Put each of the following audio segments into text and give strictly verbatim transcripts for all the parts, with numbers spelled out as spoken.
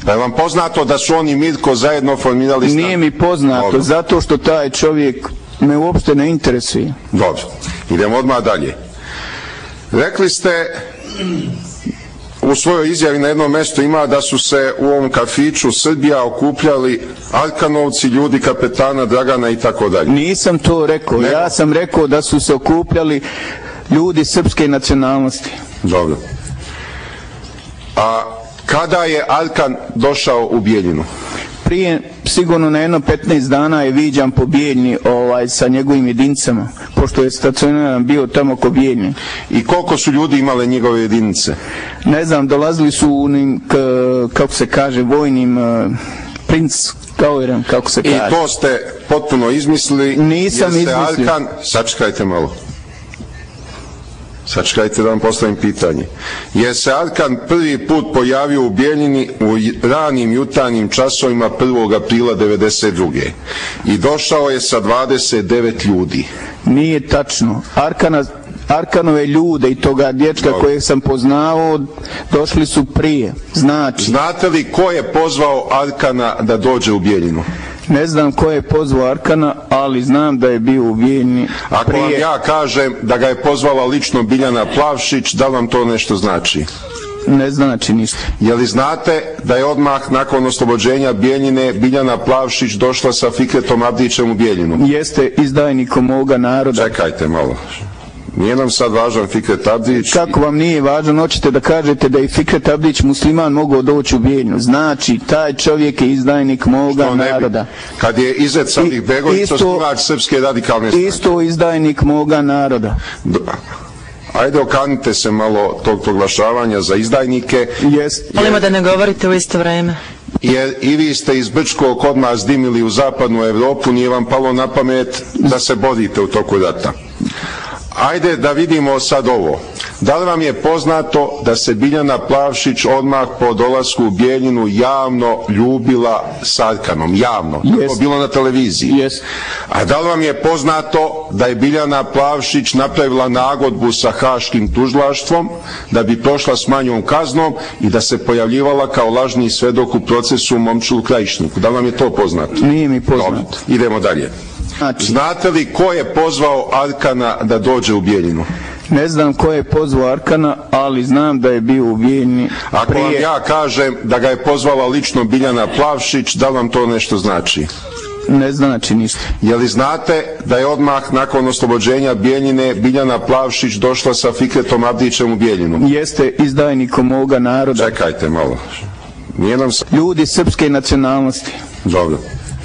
Pa je vam poznato da su oni Mirko zajedno formirali stranku? Nije mi poznato, dobro, zato što taj čovjek me uopšte ne interesuje. Dobro, idemo odmah dalje. Rekli ste u svojoj izjavi na jednom mjestu ima da su se u ovom kafiću Srbija okupljali Arkanovci, ljudi kapetana Dragana i tako dalje. Nisam to rekao, ne, ja sam rekao da su se okupljali ljudi srpske nacionalnosti. Dobro. A kada je Arkan došao u Bijeljinu? Prije sigurno na jedno petnaest dana je viđan po Bijeljni ovaj, sa njegovim jedinicama, pošto je stacioniran bio tamo oko Bijeljne. I koliko su ljudi imale njegove jedinice? Ne znam, dolazili su u onim, kako se kaže, vojnim uh, princ kaueram, kako se kaže. I to ste potpuno izmislili? Nisam izmislio. Arkan, sačekajte malo. Sačekajte da vam postavim pitanje. Je se Arkan prvi put pojavio u Bijeljini u ranim jutarnjim časovima prvog aprila devedeset druge i došao je sa dvadeset devet ljudi? Nije tačno. Arkana, Arkanove ljude i toga dječka no. kojeg sam poznao došli su prije. Znači. Znate li ko je pozvao Arkana da dođe u Bijeljinu? Ne znam ko je pozvao Arkana, ali znam da je bio u Bijeljini. Ako prije... vam ja kažem da ga je pozvala lično Biljana Plavšić, da vam to nešto znači? Ne znači ništa. Je li znate da je odmah nakon oslobođenja Bijeljine Biljana Plavšić došla sa Fikretom Abdićem u Bijeljinu? Jeste, izdajnikom moga naroda. Čekajte malo. Nije nam sad važan Fikret Abdić. Kako vam nije važan? Hoćete da kažete da je Fikret Abdić musliman mogao doći u Bijeljinu? Znači, taj čovjek je izdajnik moga naroda. Kad je Izet Sadih Begović osnivač Srpske radikalne stranke. Isto izdajnik moga naroda. Ajde, okanite se malo tog proglašavanja za izdajnike. Jest. Molimo da ne govorite u isto vreme. Jer i vi ste iz Brčkog odmah zdimili u zapadnu Evropu, nije vam palo na pamet da se borite u toku rata. Ajde da vidimo sad ovo. Da li vam je poznato da se Biljana Plavšić odmah po dolasku u Bijeljinu javno ljubila s Arkanom? Javno. Yes. To je bilo na televiziji. Yes. A da li vam je poznato da je Biljana Plavšić napravila nagodbu sa Haškim tužilaštvom da bi prošla s manjom kaznom i da se pojavljivala kao lažni svedok u procesu u Momčilu Krajišniku? Da li vam je to poznato? Nije mi poznato. Dobro, idemo dalje. Znači. Znate li ko je pozvao Arkana da dođe u Bijeljinu? Ne znam ko je pozvao Arkana, ali znam da je bio u Bijeljini. Ako prije... vam ja kažem da ga je pozvala lično Biljana Plavšić, da vam to nešto znači? Ne znači ništa. Je li znate da je odmah nakon oslobođenja Bijeljine Biljana Plavšić došla sa Fikretom Abdićem u Bijeljinu? Jeste, izdajnikom moga naroda. Čekajte malo. Nije nam... Ljudi srpske nacionalnosti. Dobro.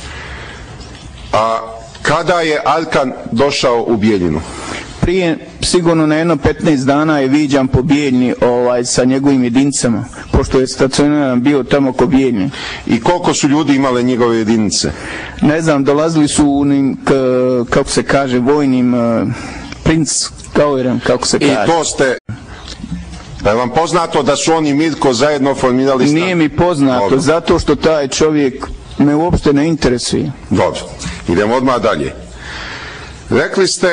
A kada je Arkan došao u Bijeljinu? Prije sigurno na jedno petnaest dana je viđan po Bijeljni ovaj, sa njegovim jedinicama, pošto je stacioniran bio tamo oko Bijeljne. I koliko su ljudi imale njegove jedinice? Ne znam, dolazili su u onim, kako se kaže, vojnim uh, princ kaueram, kako se kaže. I to ste... Pa je vam poznato da su oni Mirko zajedno formirali stranku? Nije mi poznato, dobro, zato što taj čovjek me uopšte ne interesuje. Dobro, idemo odmah dalje. Rekli ste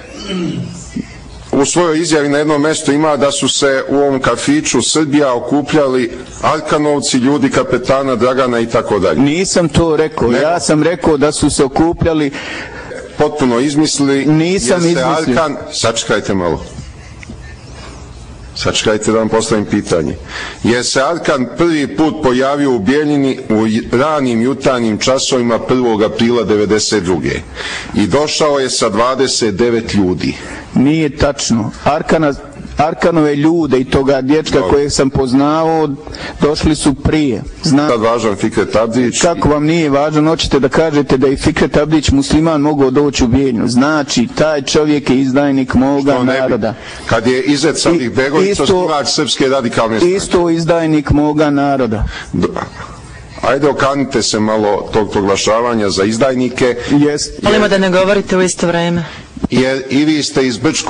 u svojoj izjavi na jednom mjestu ima da su se u ovom kafiću Srbija okupljali Arkanovci, ljudi kapetana Dragana i tako dalje. Nisam to rekao, ne, ja sam rekao da su se okupljali. Potpuno izmislili. Nisam izmislio. Arkan, sačekajte malo. Sačekajte da vam postavim pitanje. Je se Arkan prvi put pojavio u Bijeljini u ranim jutarnjim časovima prvog aprila devedeset druge i došao je sa dvadeset devet ljudi? Nije tačno. Arkana, Arkanove ljude i toga dječka no. kojeg sam poznao došli su prije. Znam. Sad važan Fikret Abdić. Kako vam nije važan? Hoćete da kažete da je Fikret Abdić musliman mogao doći u Bijeljinu? Znači, taj čovjek je izdajnik moga naroda. Kad je Izet Sadih Begović osnivač Srpske radikalne stranke. Isto izdajnik moga naroda. Ajde, okanite se malo tog proglašavanja za izdajnike. Jest. Molimo da ne govorite u isto vreme. Jer i vi ste iz Brčkog